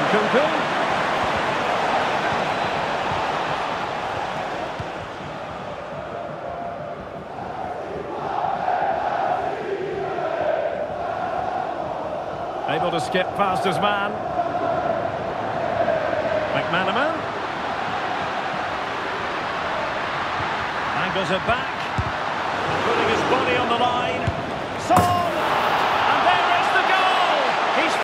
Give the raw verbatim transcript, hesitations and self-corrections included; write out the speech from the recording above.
Nkunku. Able to skip past his man. McManaman. Angles it back. Putting his body on the line. So